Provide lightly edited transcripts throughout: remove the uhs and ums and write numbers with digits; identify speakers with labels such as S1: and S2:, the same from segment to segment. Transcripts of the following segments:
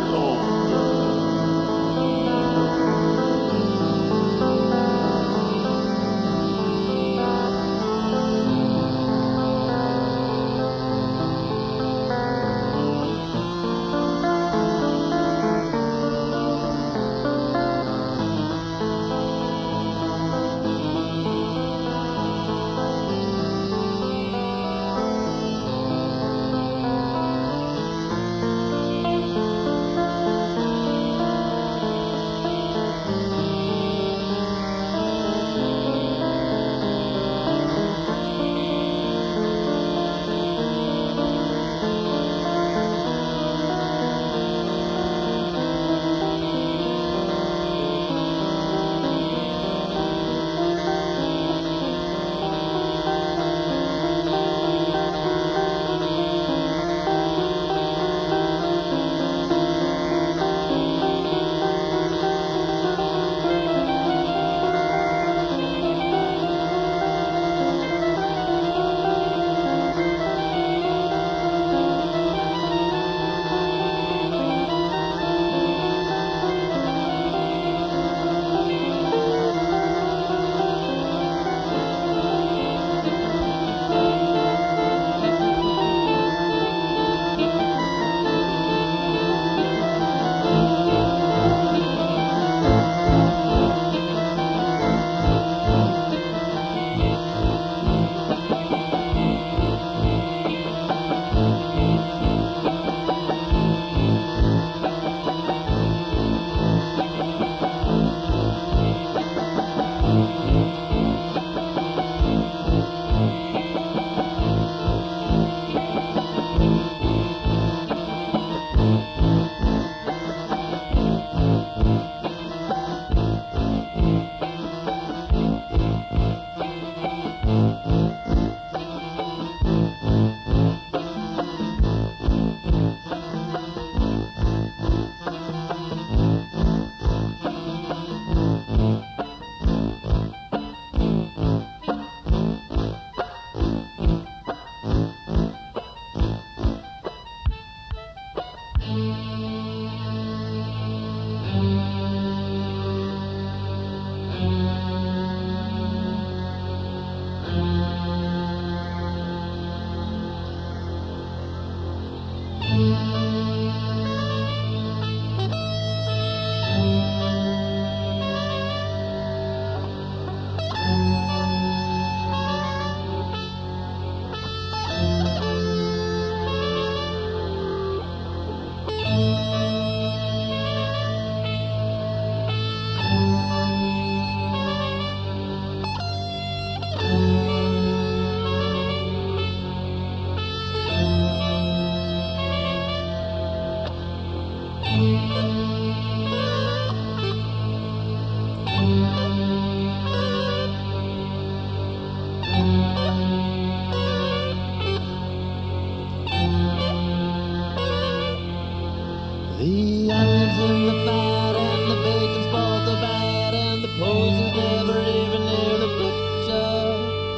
S1: The onions in the fat and the bacon's both are bad, and the posies never even near the butcher.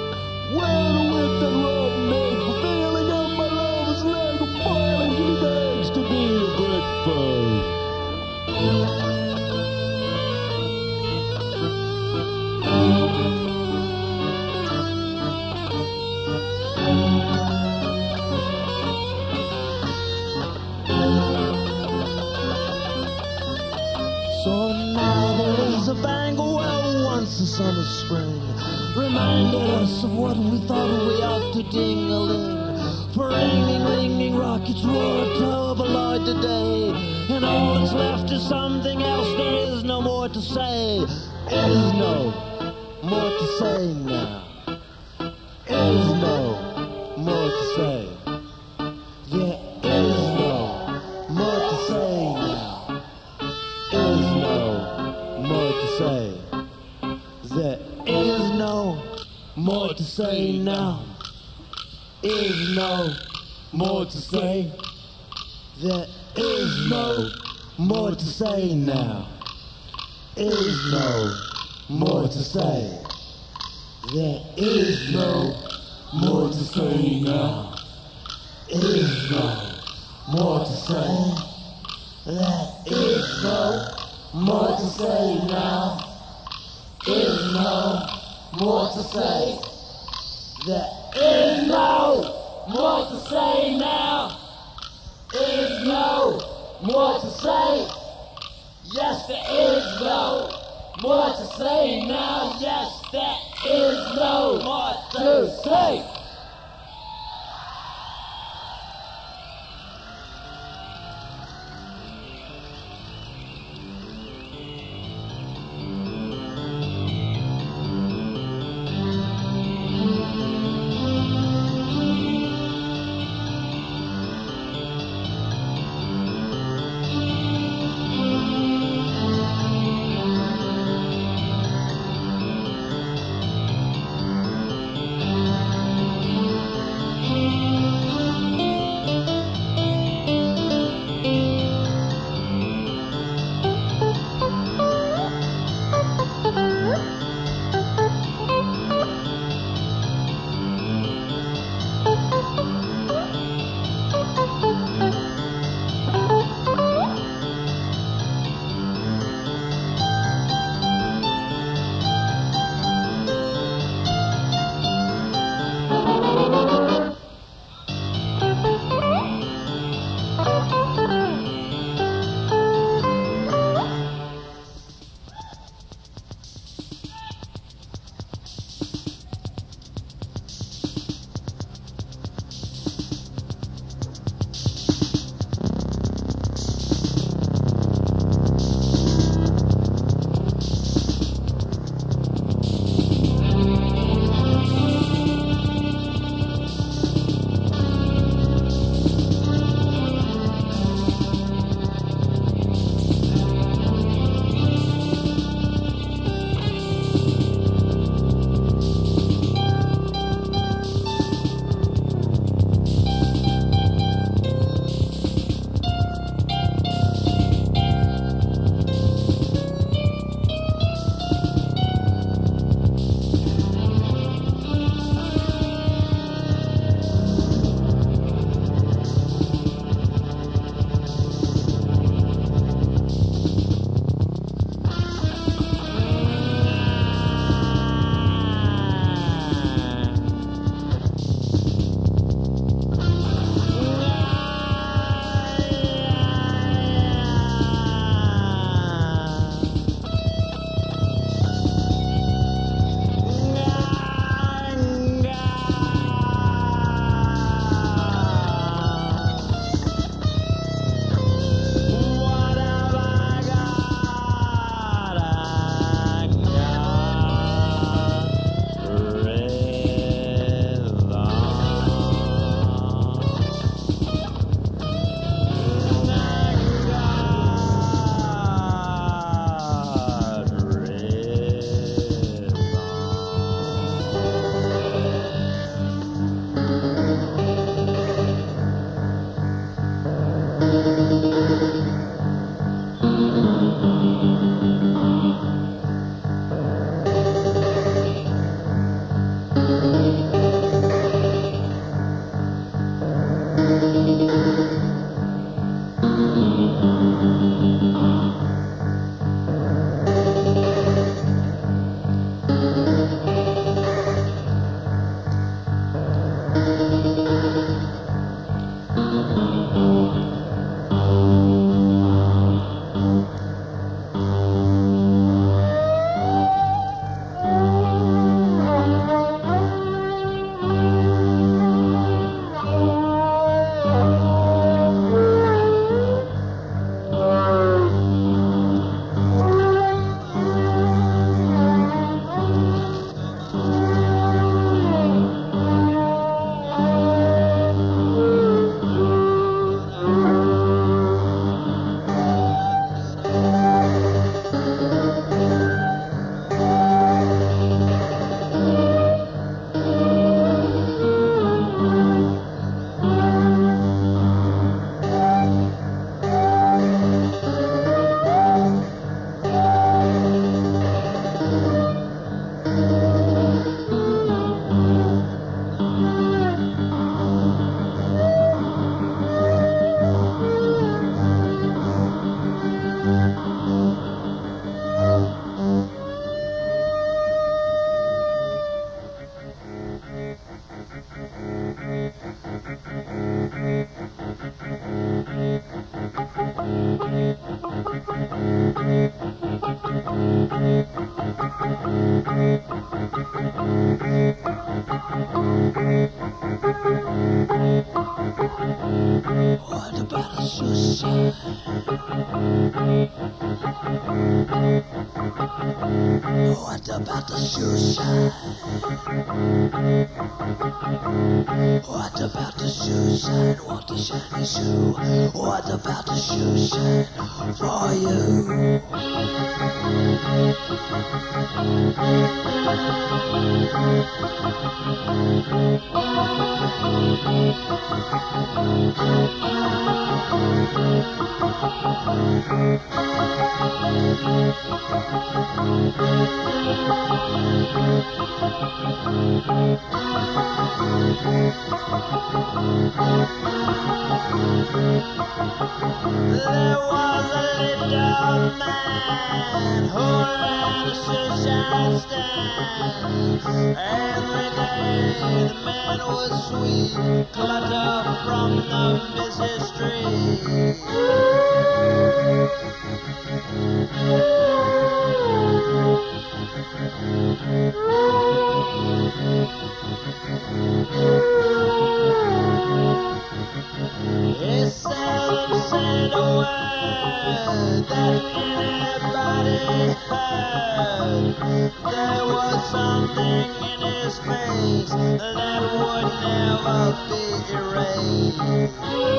S1: Where the whip that rotten egg for feeling up my lover's leg, I'm boiling his eggs to be a breakfast. So now there is a bangle, well, once the summer spring reminded us of what we thought we ought to ding-a-ling. For ringing rockets roar a terrible light today, and all that's left is something else. There is no more to say. Is no more to say now. Is no more to say. There is no more to say now. Is no more to say. There is no more to say now. Is no more to say. There is no more to say now. Is no more to say. There is no more to say now. Is no more to say. There is no more to say now. Is no more to say. There is no more to say now. Is no more to say. Yes, there is no more to say now. Yes, there is no more to say. What about a suicide? What about the suicide? What about the suicide? Want the shiny shoe? What about the suicide for you? There was a little man who ran a suicide stand. Every day the man was sweet, clutter from the busy street. He seldom said a word that anybody heard. There was something in his face that would never be erased.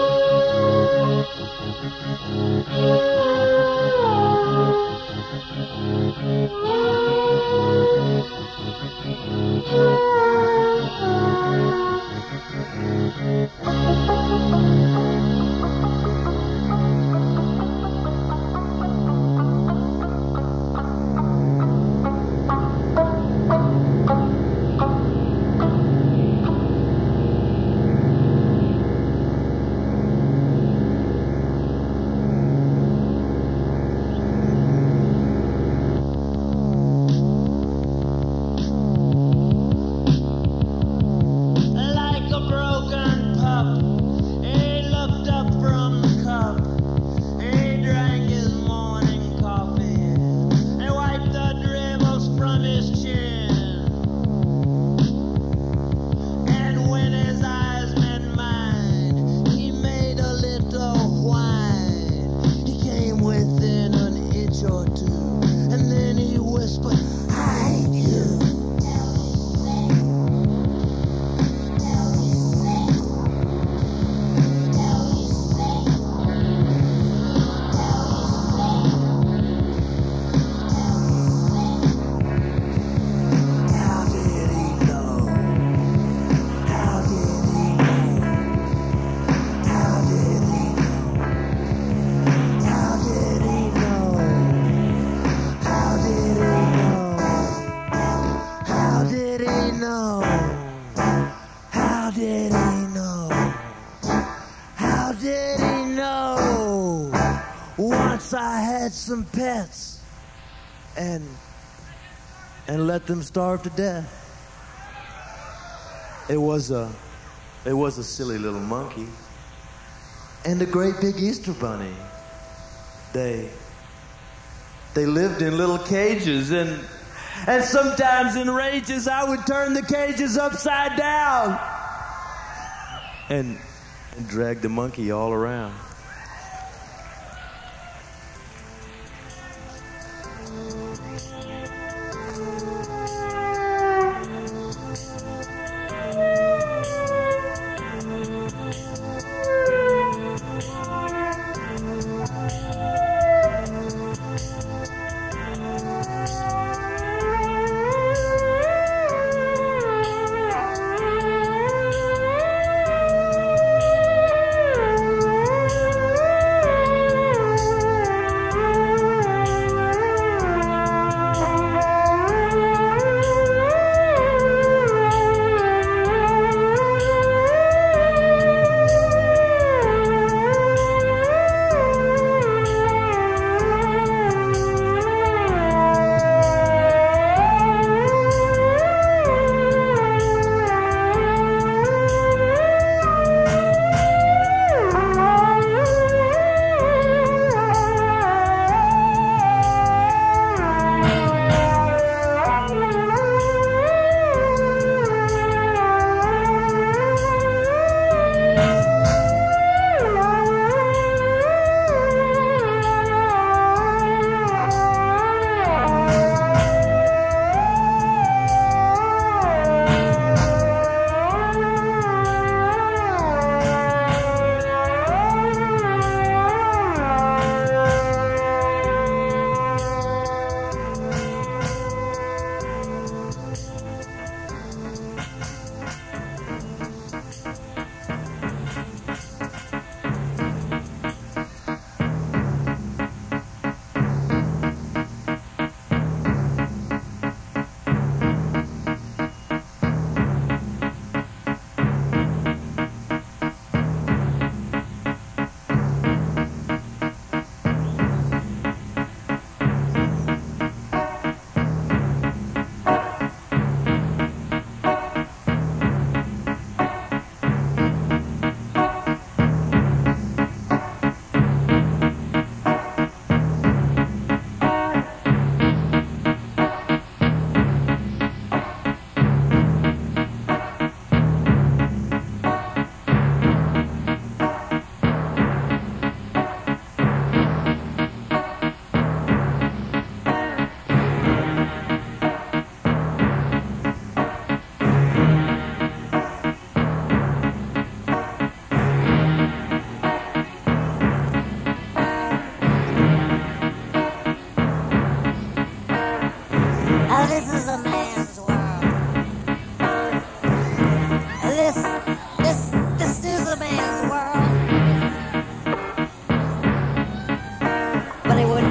S1: Some pets and let them starve to death. It was a silly little monkey and a great big Easter bunny. They lived in little cages, and sometimes in rages I would turn the cages upside down and drag the monkey all around.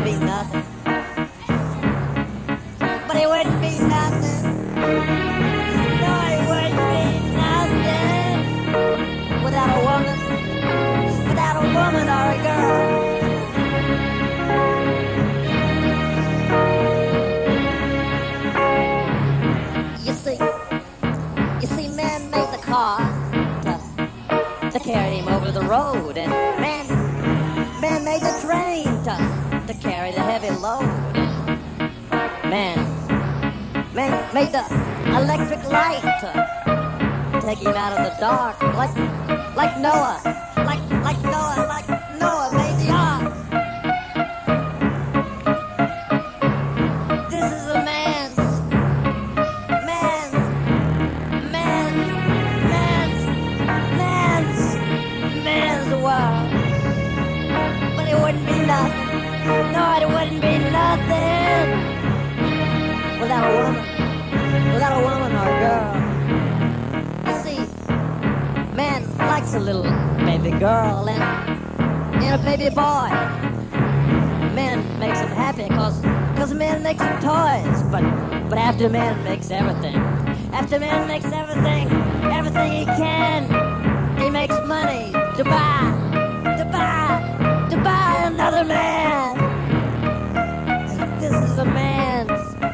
S2: be nothing. But he wouldn't be nothing. No, he wouldn't be nothing without a woman. Without a woman or a girl. You see, man made the car to carry him over the road, and man made the train to carry the heavy load. Man made the electric light to take him out of the dark, like Noah made the ark. This is a man's world. But it wouldn't be nothing. No, it wouldn't be nothing without a woman or a girl. You see, man likes a little baby girl and a baby boy. Men makes him happy cause men makes him toys. But after man makes everything, everything he can, he makes money to buy another man. This is a man's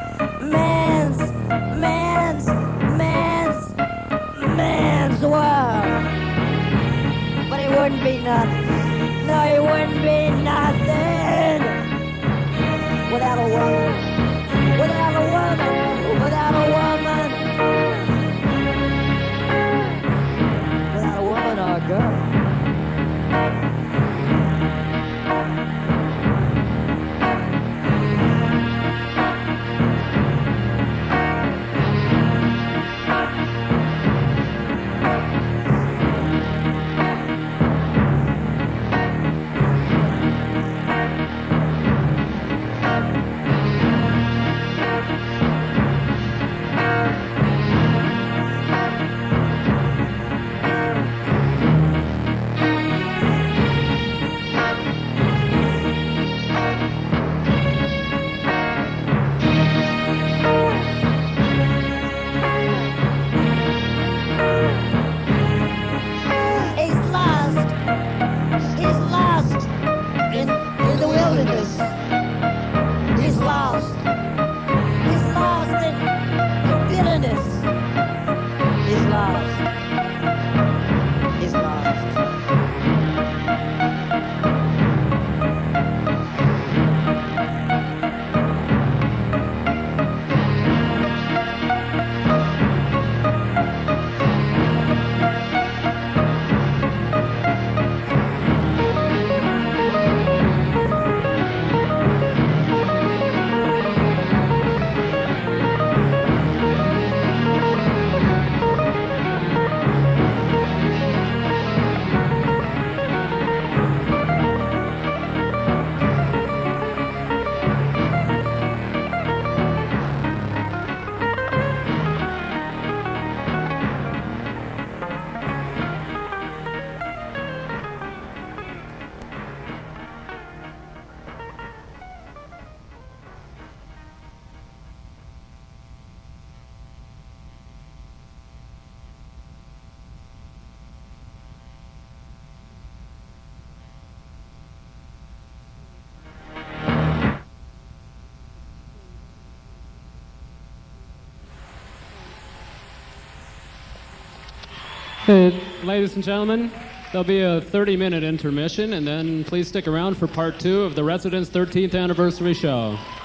S2: world. But it wouldn't be nothing. No, it wouldn't be nothing without a woman. Without a woman. Without a woman. Without a woman or a girl.
S3: Hey, ladies and gentlemen, there'll be a 30-minute intermission, and then please stick around for part 2 of the Residents' 13th anniversary show.